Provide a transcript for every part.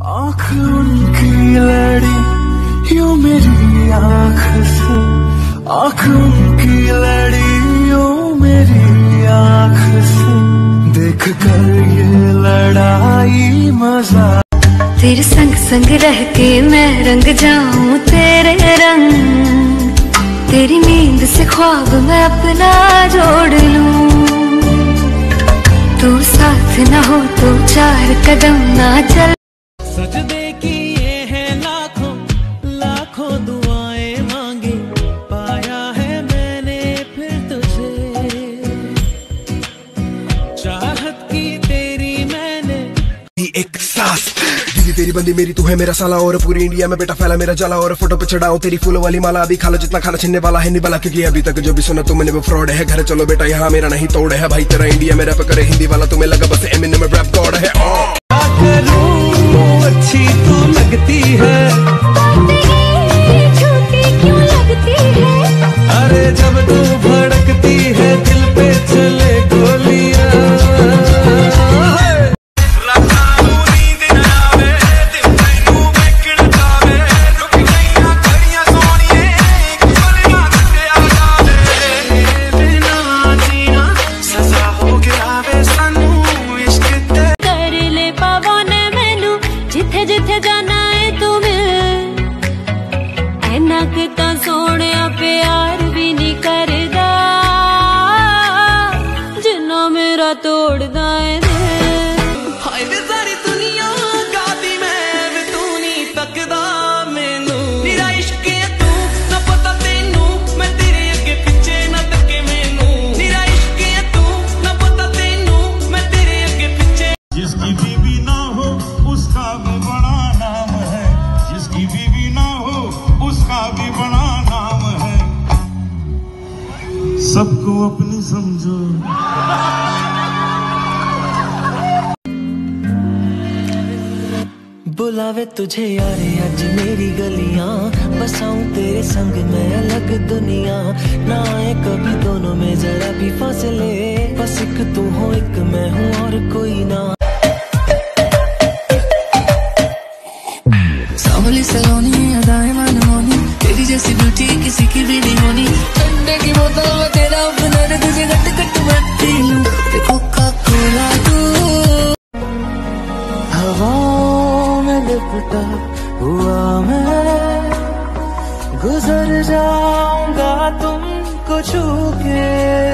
आँख उनकी लड़ी यूं मेरी आँख से, आँख उनकी लड़ी यूं मेरी आँख से, देख कर ये लड़ाई मजा। तेरे संग संग रह के मैं रंग जाऊं तेरे रंग, तेरी नींद से ख्वाब मैं अपना जोड़ लूं। तू साथ ना हो तो चार कदम ना चल। सजदे किए हैं लाखों लाखों दुआएं मांगे, पाया है मैंने फिर तुझे। चाहत की तेरी मैंने एक सांस दीदी, तेरी बंदी मेरी तू है मेरा साला, और पूरी इंडिया में बेटा फैला मेरा जाला। और फोटो पे चढ़ाऊं तेरी फूलों वाली माला, अभी खाला जितना खाना छीनने वाला है निवाला, क्योंकि अभी तक जो भी सुना तुमने वो फ्रॉड है। घर चलो बेटा यहाँ मेरा नहीं तोड़ है, भाई तेरा इंडिया में रैप करे हिंदी वाला, तुम्हें लगा बस एमिनेम में रैप गॉड है। अच्छी तू लगती है, झूठी क्यों लगती है, अरे जब तू भड़कती है दिल पे चले गोलियां। जिथे जिथे जाना है तुम्हें, ऐना के ता सोने प्यार भी नहीं करदा, जिन्ना मेरा तोड़दा है हाय वे सारी दुनिया गादी मैं वे तू नहीं तकदा मैनू, मेरा इश्क है तू ना पता तेनू, मैं तेरे अगे पिछे ना तके मैनू, मेरा इश्क है तू ना पता तेनू, मैं तेरे अगे पिछे। जिसकी बीवी ना हो उसका भी बड़ा नाम है, जिसकी बीवी ना हो उसका भी बड़ा नाम है। सबको अपनी समझो। बुलावे तुझे यारे आज मेरी गलियां, बसाऊं तेरे संग मैं अलग दुनिया, ना आए कभी दोनों में जरा भी फासले, बस एक तू हो एक मैं हूँ और कोई ना। सावली सलोनी अदाएं मनमोनी, तेरी जैसी ब्यूटी किसी की भी नहीं होनी। ठंडे की बोतल में तेरा अपना रे, तुझे गट गट मैं पी लूं, कोका कोला तू। हवाओं में लिपटा हुआ मैं गुजर जाऊंगा तुमको छू के,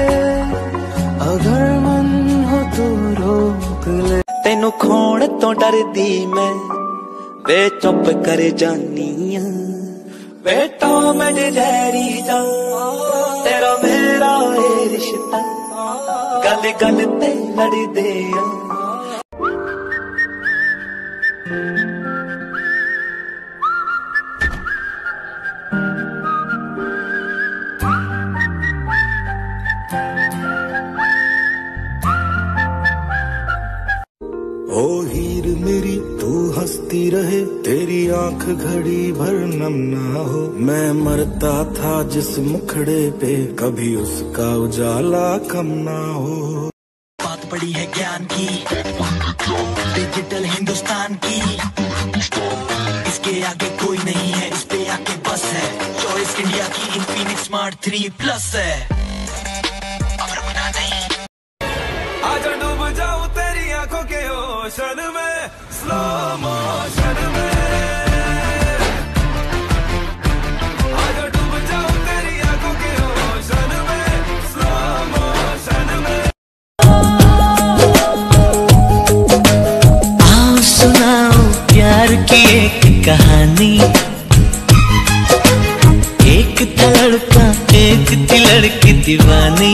अगर मन हो तो रोक ले। तेनू खोण तो डरदी मैं वे चुप कर जानी, बेटा मैं जहरी जा तेरा मेरा है रिश्ता, गल गल ते लड़ दे। ओ हीर मेरी तू हंसती रहे, तेरी आंख घड़ी भर नम ना हो। मैं मरता था जिस मुखड़े पे, कभी उसका उजाला कम ना हो। बात पड़ी है ज्ञान की, डिजिटल हिंदुस्तान की, इसके आगे कोई नहीं है, इस पे आके बस है। चॉइस इंडिया की इन्फिनिक्स स्मार्ट 3+ है, अब रुकना नहीं। आजा डूब जाऊं तेरी आंखों के ओशन में, स्लो मोशन में, आजा डूब जाऊं तेरी आंखों के ओशन में, स्लो मोशन में। आओ सुनाओ प्यार की एक कहानी, एक था लड़का एक थी लड़की दीवानी।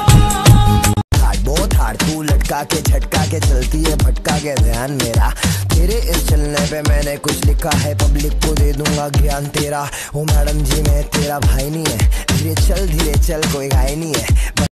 तू लटका के झटका के चलती है भटका के ध्यान मेरा, तेरे इस चलने पे मैंने कुछ लिखा है, पब्लिक को दे दूंगा ज्ञान तेरा। ओ मैडम जी मैं तेरा भाई नहीं है, धीरे चल कोई गाय नहीं है।